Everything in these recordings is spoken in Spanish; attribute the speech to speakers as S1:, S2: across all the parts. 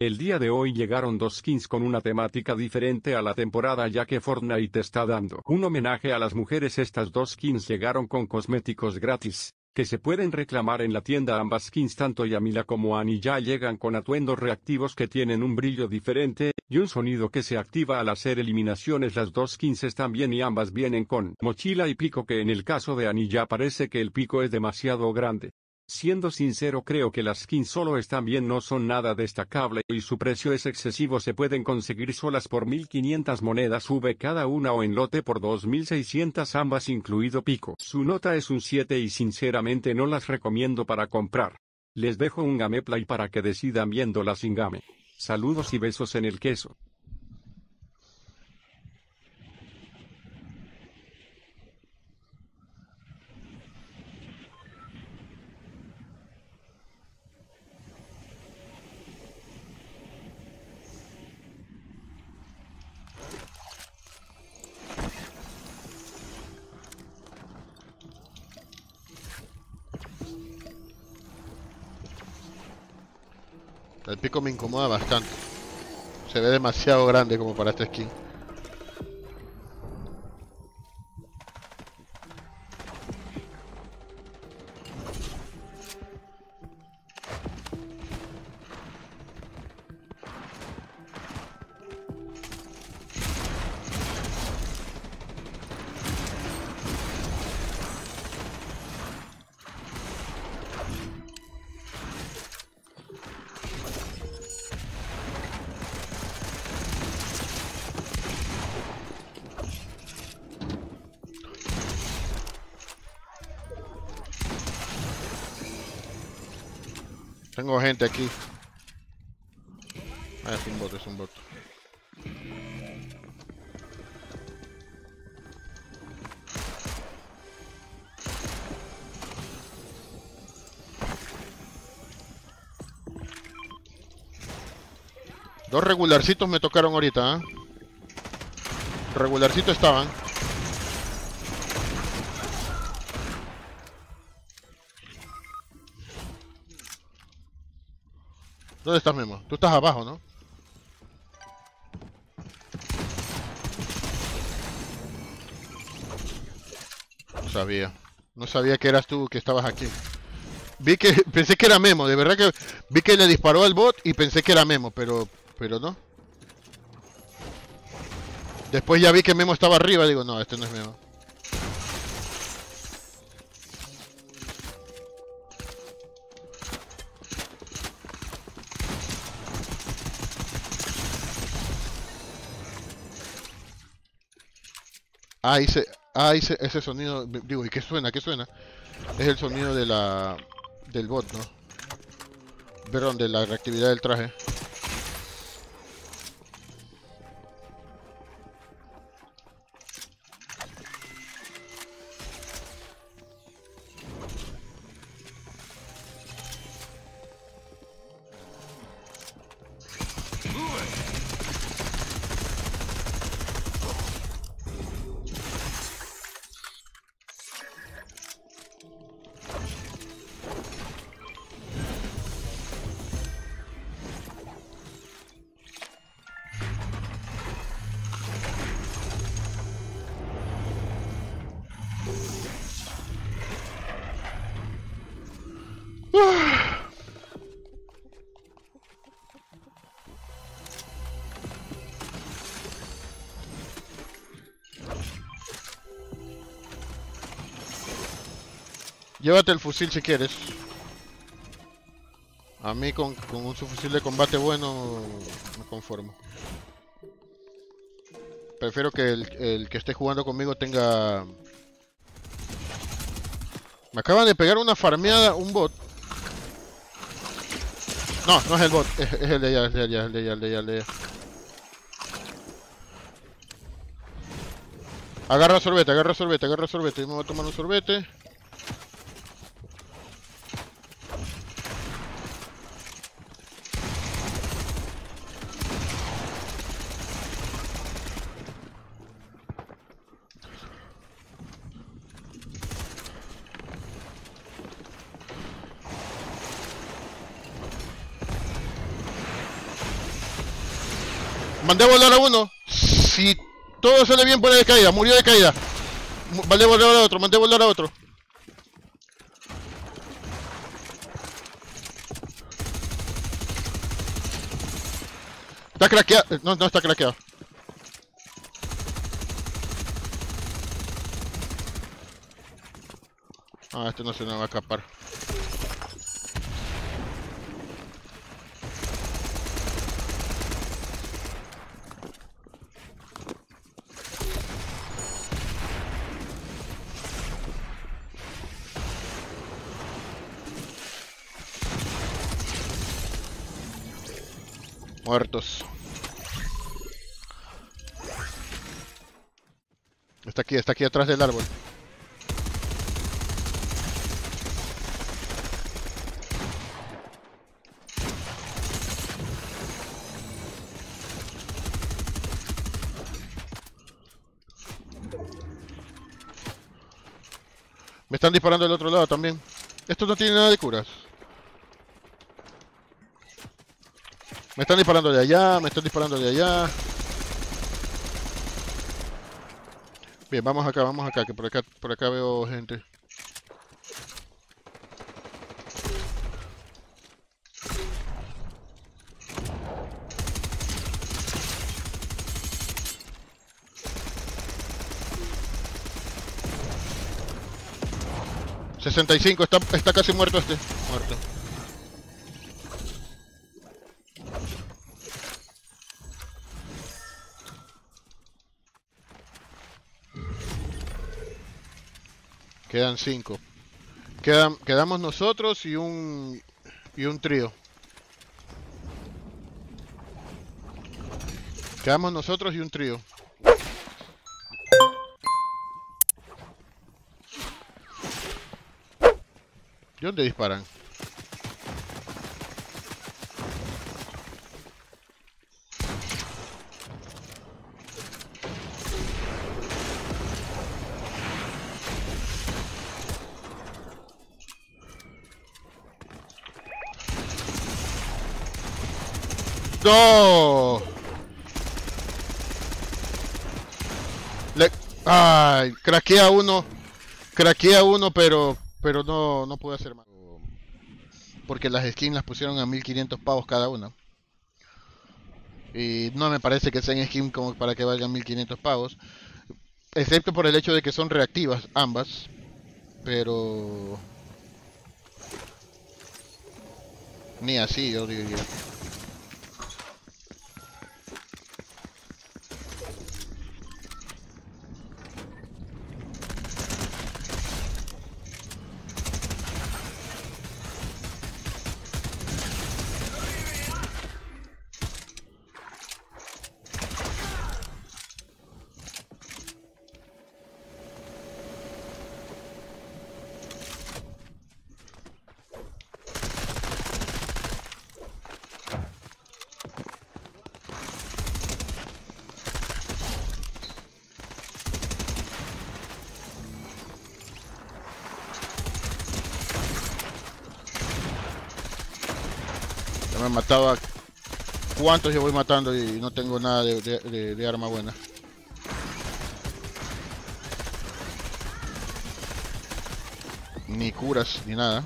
S1: El día de hoy llegaron dos skins con una temática diferente a la temporada, ya que Fortnite está dando un homenaje a las mujeres. Estas dos skins llegaron con cosméticos gratis, que se pueden reclamar en la tienda. Ambas skins, tanto Yamila como Annie, ya llegan con atuendos reactivos que tienen un brillo diferente, y un sonido que se activa al hacer eliminaciones. Las dos skins están bien y ambas vienen con mochila y pico, que en el caso de Annie ya parece que el pico es demasiado grande. Siendo sincero, creo que las skins solo están bien, no son nada destacable y su precio es excesivo. Se pueden conseguir solas por 1500 monedas V cada una o en lote por 2600 ambas incluido pico. Su nota es un 7 y sinceramente no las recomiendo para comprar. Les dejo un gameplay para que decidan viéndolas sin game. Saludos y besos en el queso.
S2: El pico me incomoda bastante. Se ve demasiado grande como para esta skin. Tengo gente aquí. Ah, es un bot, es un bot. Dos regularcitos me tocaron ahorita, ¿eh? Regularcitos estaban. ¿Dónde estás, Memo? Tú estás abajo, ¿no? No sabía. No sabía que eras tú que estabas aquí. Vi que... Pensé que era Memo. De verdad que... Vi que le disparó al bot y pensé que era Memo, pero no. Después ya vi que Memo estaba arriba. Digo, no, este no es Memo. Hice ese sonido. Digo, ¿y qué suena? ¿Qué suena? Es el sonido de del bot, ¿no? Perdón, de la reactividad del traje. Llévate el fusil si quieres. A mí con un subfusil de combate bueno me conformo. Prefiero que el que esté jugando conmigo tenga... Me acaban de pegar una farmeada, un bot. No, no es el bot, es el de allá, el de allá. Agarra sorbete, yo me voy a tomar un sorbete. Mandé a volar a uno. Si todo sale bien, pone de caída. Murió de caída. Mandé a volar a otro. Mandé a volar a otro. Está craqueado. No, no está craqueado. Ah, este no se me va a escapar. Muertos. Está aquí atrás del árbol. Me están disparando del otro lado también. Esto no tiene nada de curas. Me están disparando de allá, me están disparando de allá. Bien, vamos acá, que por acá veo gente. $65, está casi muerto este. Muerto. Quedan 5. Quedamos nosotros y un trío. Quedamos nosotros y un trío. ¿De dónde disparan? ¡No! ¡Ay! Craquea uno, pero no pude hacer más. Porque las skins las pusieron a 1500 pavos cada una. Y no me parece que sean skins como para que valgan 1500 pavos. Excepto por el hecho de que son reactivas ambas. Pero... ni así, yo diría. Ya me mataba. ¿Cuántos yo voy matando y no tengo nada de arma buena? Ni curas, ni nada.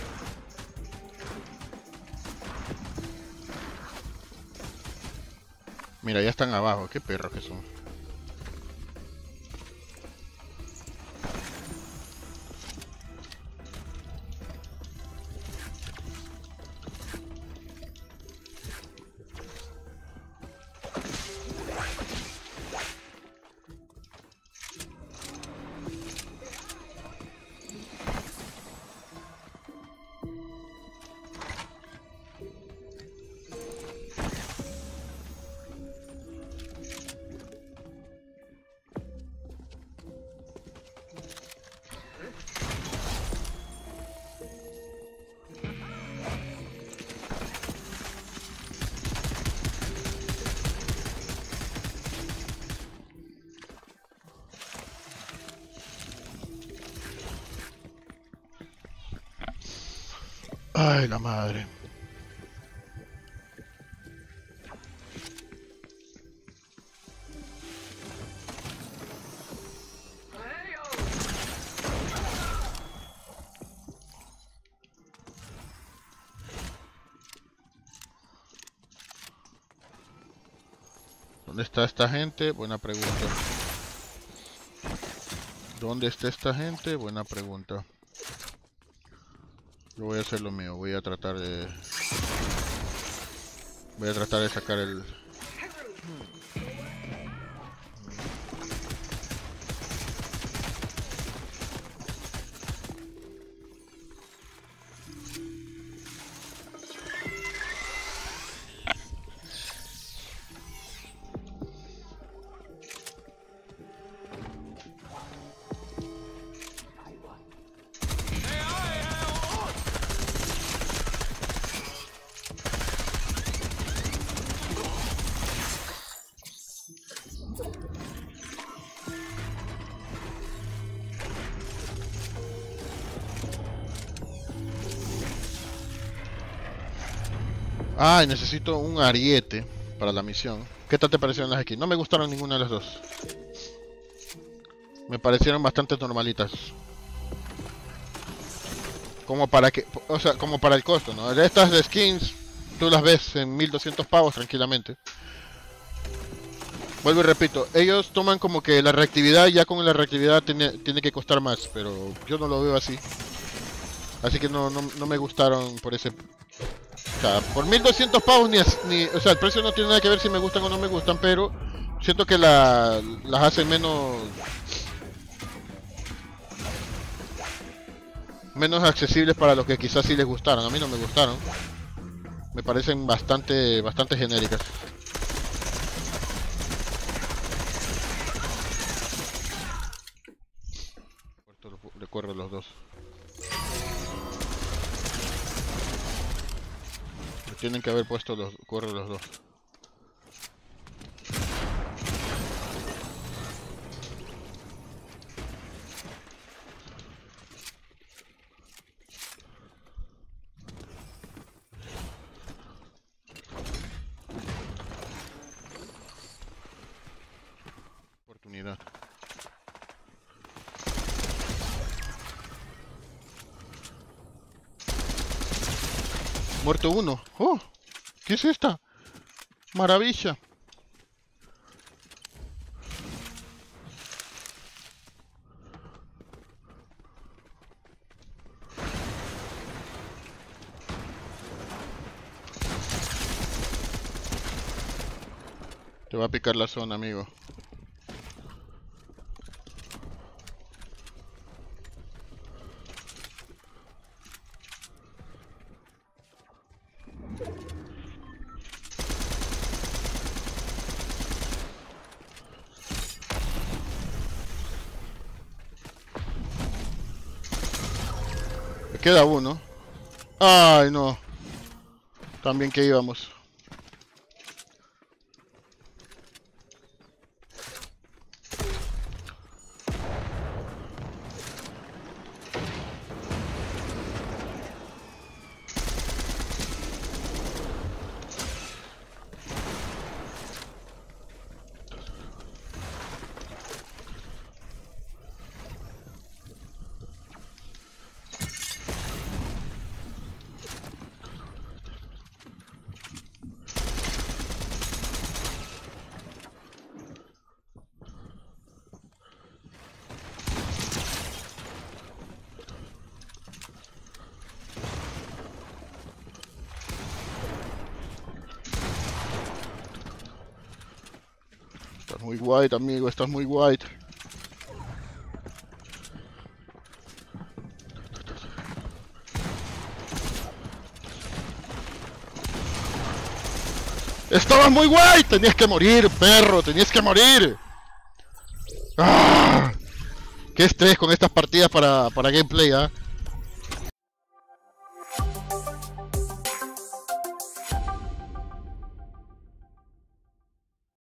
S2: Mira, ya están abajo. Qué perros que son. Ay, la madre. ¿Dónde está esta gente? Buena pregunta. ¿Dónde está esta gente? Buena pregunta. Yo voy a hacer lo mío. Voy a tratar de sacar el... Ay, necesito un ariete para la misión. ¿Qué tal te parecieron las skins? No me gustaron ninguna de las dos. Me parecieron bastante normalitas. Como para que, o sea, como para el costo, ¿no? De estas de skins, tú las ves en 1200 pavos tranquilamente. Vuelvo y repito, ellos toman como que la reactividad, ya con la reactividad tiene que costar más, pero yo no lo veo así. Así que no me gustaron por ese... O sea, por 1200 pavos o sea, el precio no tiene nada que ver si me gustan o no me gustan, pero siento que las hacen menos accesibles para los que quizás sí les gustaron. A mí no me gustaron. Me parecen bastante genéricas. Recuerdo los dos. Tienen que haber puesto los dos. Oportunidad. Muerto uno. ¡Oh! ¿Qué es esta? Maravilla. Te va a picar la zona, amigo. Me queda uno. Ay, no. También que íbamos. Estás muy white, amigo, estás muy white. Estabas muy white, tenías que morir, perro, tenías que morir. ¡Ah! Qué estrés con estas partidas para gameplay, ¿ah?